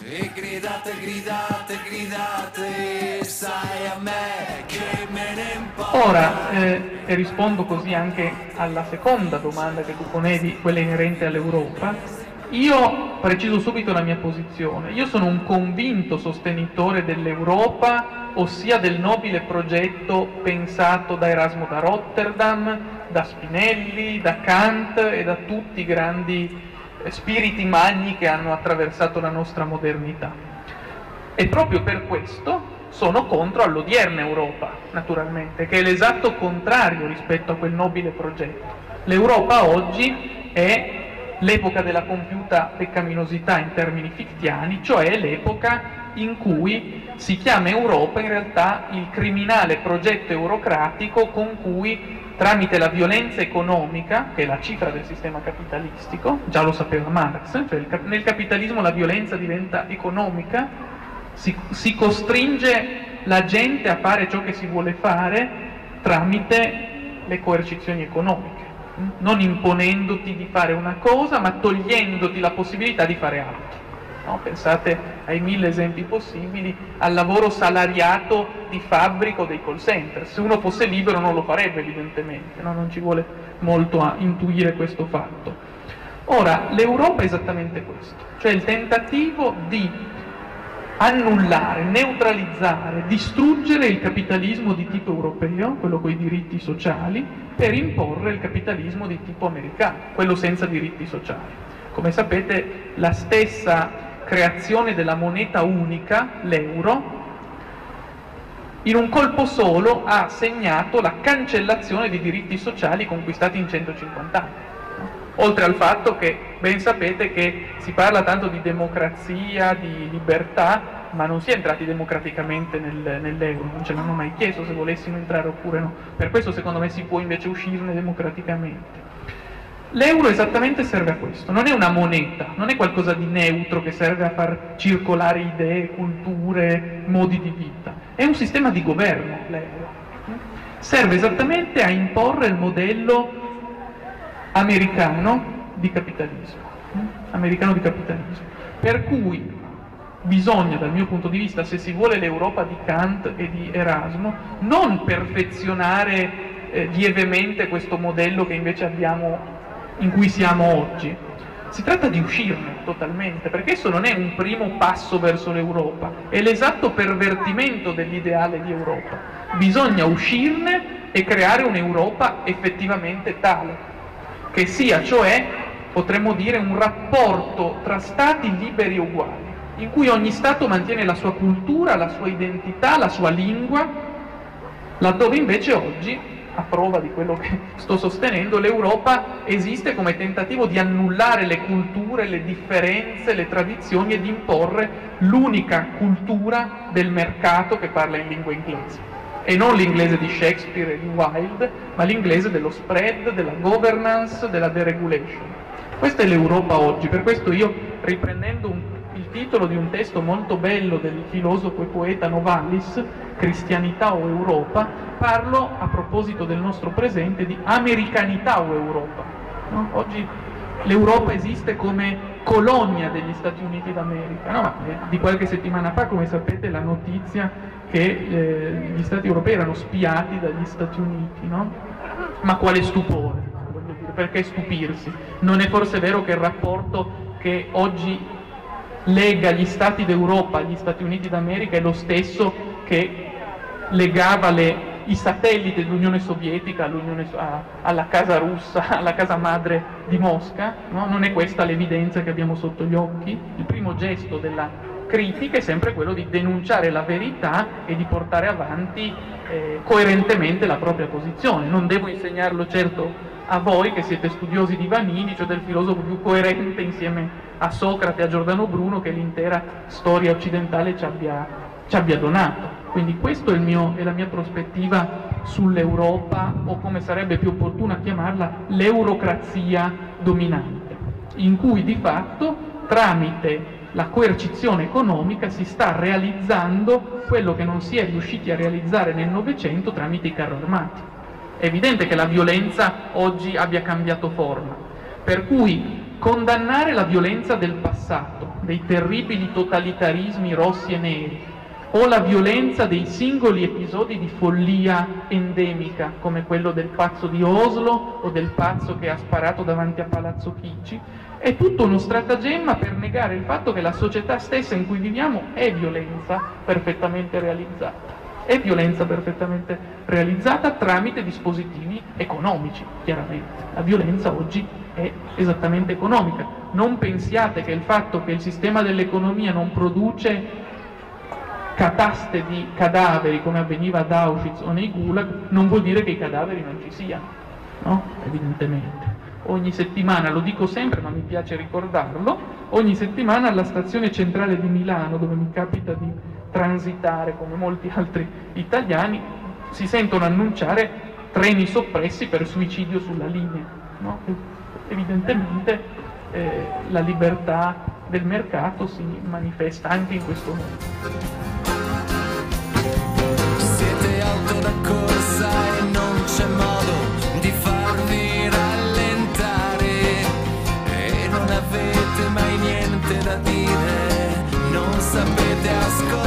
E gridate, gridate, gridate, sai a me che me ne importa. Ora, e rispondo così anche alla seconda domanda che tu ponevi, quella inerente all'Europa. Io preciso subito la mia posizione. Io sono un convinto sostenitore dell'Europa, ossia del nobile progetto pensato da Erasmo da Rotterdam, da Spinelli, da Kant e da tutti i grandi spiriti magni che hanno attraversato la nostra modernità. E proprio per questo sono contro all'odierna Europa, naturalmente, che è l'esatto contrario rispetto a quel nobile progetto. L'Europa oggi è l'epoca della compiuta peccaminosità in termini fictiani, cioè l'epoca in cui si chiama Europa in realtà il criminale progetto eurocratico con cui, tramite la violenza economica, che è la cifra del sistema capitalistico, già lo sapeva Marx, cioè nel capitalismo la violenza diventa economica, si costringe la gente a fare ciò che si vuole fare tramite le coercizioni economiche, non imponendoti di fare una cosa, ma togliendoti la possibilità di fare altro. No? Pensate ai 1000 esempi possibili, al lavoro salariato di fabbrica o dei call center. Se uno fosse libero non lo farebbe, evidentemente, no? Non ci vuole molto a intuire questo fatto. Ora, l'Europa è esattamente questo, cioè il tentativo di annullare, neutralizzare, distruggere il capitalismo di tipo europeo, quello con i diritti sociali, per imporre il capitalismo di tipo americano, quello senza diritti sociali. Come sapete, la stessa creazione della moneta unica, l'euro, in un colpo solo ha segnato la cancellazione di diritti sociali conquistati in 150 anni. Oltre al fatto che ben sapete che si parla tanto di democrazia, di libertà, ma non si è entrati democraticamente nell'euro, non ce l'hanno mai chiesto se volessimo entrare oppure no. Per questo secondo me si può invece uscirne democraticamente. L'euro esattamente serve a questo, non è una moneta, non è qualcosa di neutro che serve a far circolare idee, culture, modi di vita, è un sistema di governo l'euro, serve esattamente a imporre il modello americano di capitalismo, per cui bisogna, dal mio punto di vista, se si vuole l'Europa di Kant e di Erasmo, non perfezionare lievemente questo modello che invece abbiamo, in cui siamo oggi. Si tratta di uscirne totalmente, perché esso non è un primo passo verso l'Europa, è l'esatto pervertimento dell'ideale di Europa. Bisogna uscirne e creare un'Europa effettivamente tale, che sia, cioè, potremmo dire, un rapporto tra stati liberi e uguali, in cui ogni Stato mantiene la sua cultura, la sua identità, la sua lingua, laddove invece oggi, a prova di quello che sto sostenendo, l'Europa esiste come tentativo di annullare le culture, le differenze, le tradizioni e di imporre l'unica cultura del mercato che parla in lingua inglese. E non l'inglese di Shakespeare e di Wilde, ma l'inglese dello spread, della governance, della deregulation. Questa è l'Europa oggi, per questo io, riprendendo il titolo di un testo molto bello del filosofo e poeta Novalis, Cristianità o Europa, parlo, a proposito del nostro presente, di americanità o Europa. No? Oggi l'Europa esiste come colonia degli Stati Uniti d'America. No? Di qualche settimana fa, come sapete, la notizia che gli Stati europei erano spiati dagli Stati Uniti. No? Ma quale stupore, voglio dire, perché stupirsi? Non è forse vero che il rapporto che oggi lega gli Stati d'Europa agli Stati Uniti d'America è lo stesso che legava i satelliti dell'Unione Sovietica alla casa russa, alla casa madre di Mosca? No? Non è questa l'evidenza che abbiamo sotto gli occhi? Il primo gesto della critica è sempre quello di denunciare la verità e di portare avanti coerentemente la propria posizione. Non devo insegnarlo certo a voi che siete studiosi di Vanini, cioè del filosofo più coerente insieme a Socrate e a Giordano Bruno che l'intera storia occidentale ci abbia donato. Quindi questa è la mia prospettiva sull'Europa, o come sarebbe più opportuna chiamarla, l'eurocrazia dominante, in cui di fatto tramite la coercizione economica si sta realizzando quello che non si è riusciti a realizzare nel Novecento tramite i carri armati. È evidente che la violenza oggi abbia cambiato forma, per cui condannare la violenza del passato, dei terribili totalitarismi rossi e neri, o la violenza dei singoli episodi di follia endemica, come quello del pazzo di Oslo o del pazzo che ha sparato davanti a Palazzo Chigi, è tutto uno stratagemma per negare il fatto che la società stessa in cui viviamo è violenza perfettamente realizzata. È violenza perfettamente realizzata tramite dispositivi economici, chiaramente. La violenza oggi è esattamente economica. Non pensiate che il fatto che il sistema dell'economia non produce cataste di cadaveri come avveniva ad Auschwitz o nei Gulag non vuol dire che i cadaveri non ci siano, no? Evidentemente. Ogni settimana, lo dico sempre ma mi piace ricordarlo, ogni settimana alla stazione centrale di Milano, dove mi capita di transitare come molti altri italiani, si sentono annunciare treni soppressi per suicidio sulla linea, no? Evidentemente la libertà del mercato si manifesta anche in questo modo. Siete auto da corsa e non c'è modo di farvi rallentare e non avete mai niente da dire, non sapete ascoltare.